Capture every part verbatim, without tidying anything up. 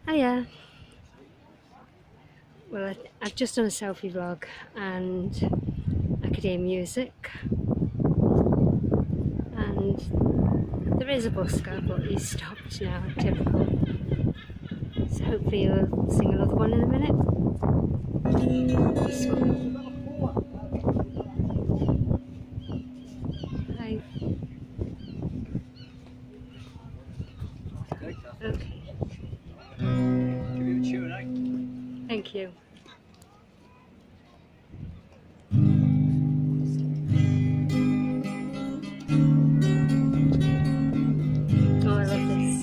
Hiya. Well, I, I've just done a selfie vlog and I could hear music, and there is a busker but he's stopped now, typical. So hopefully he'll sing another one in a minute. This one. Hi. Okay. Give you a tune, eh? Thank you. Oh, I love this.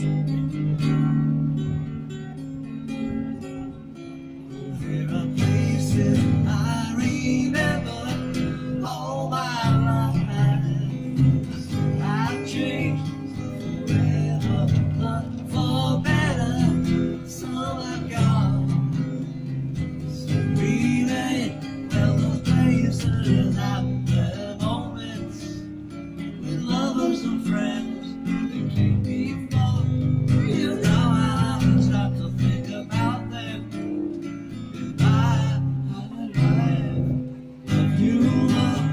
There are places I remember all my life. I've changed forever, but for better. Some have gone. So remain. Well, those places have their moments with lovers and friends. They can't be far. You know I haven't stopped to think about them. Goodbye, I love you all.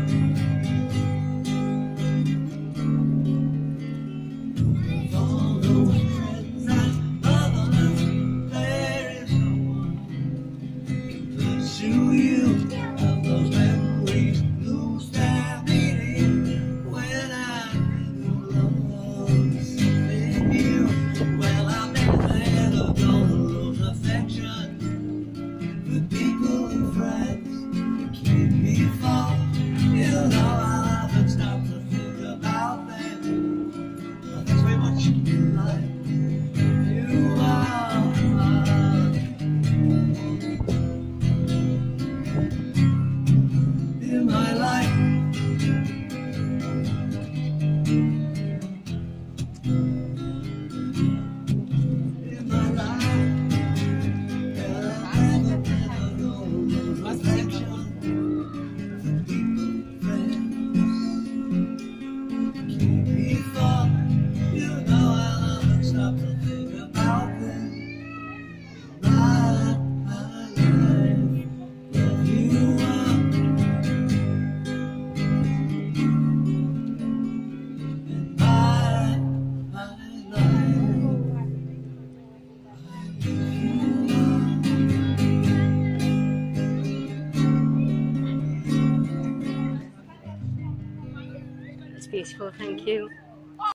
With all those friends and others, there is no one can pursue you. And those memories lose their meaning when I think of love, something new. Well, I'm never ever gonna lose affection with people and friends that keep me far. You know I haven't stopped to think about them. Well, thanks very much. Like you are. In my life, in my life, yeah, I never, never gonna lose my affection for people, friends, keep me far. You know I haven't stopped to think about them. My, my life, love you are. In my, my life, I give you It's beautiful, thank you.